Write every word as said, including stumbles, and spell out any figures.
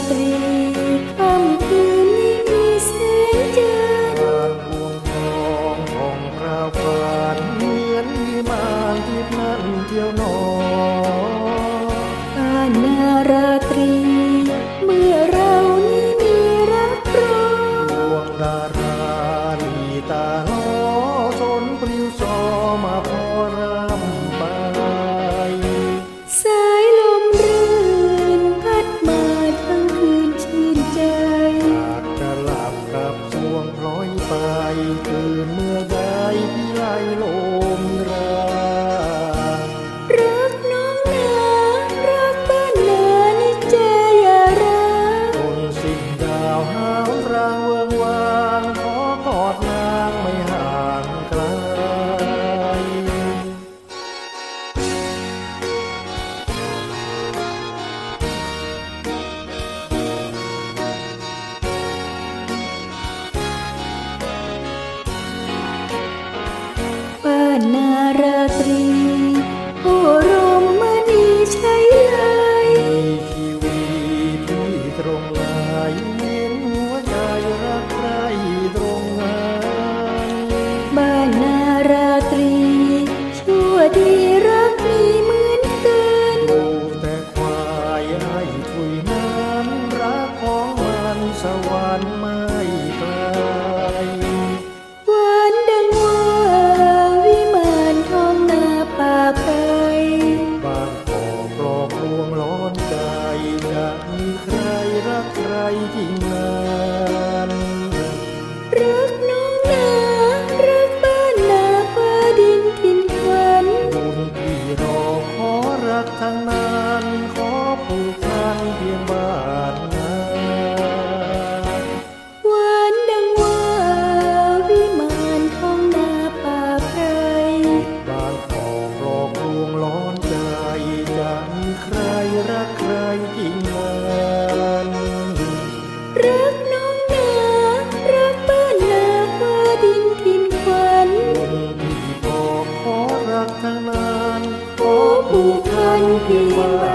ตรีค่ำคืนนี้มีแสงจันทร์บานพวงทองผ่องพราวพรานเหมือนวิมานที่นั่นเที่ยวนอนนาราตรีเมื่อเรานี้มีรักรอดวงดาราลีตาล้อสนปลิวซอมาพอรำไปสายลมรื่นพัดมาทั้งคืนชื่นใจอาจจะหลับกับสวงพลอยไปตื่นเมื่อใดที่ไหลลมรารักน้องนารักบ้านนานิจยาราคนสิ้นดาวหาวรางเวิงวางขอกอดนางไม่ห่างไกลบ้านนาราตรีโอ้รมณีใช่เลยมีชีวิตที่ตรงไหนเห็นหัวใจรักใครตรงนั้นบ้านนาราตรีชั่วดีรักมีเหมือนกันดูแต่ควายไอ้ถุยนั้นรักของมันสวรรค์ไม่ไกลหวานดังว่าวิมานทองนาป่าไพรบ้านขอปลอกลวงล้อนใจจะมีใครรักใครจริงนั้นรักน้องนารักบ้านนาฟ้าดินถิ่นขวัญบุญที่รอขอรักทั้งนั้นขอผูกพันเพียงบ้านนาหวานดังว่าวิมานทองนาป่าไพรบ้านขอปลอกลวงล้อนใจจะมีใครรักใครจริงนั้นรักน้องนารักบ้านนาฟ้าดินถิ่นขวัญบุญที่บอกขอรักทั้งนั้นขอผูผูกกพัพันนเพีเพียงยงบ้าบ้าน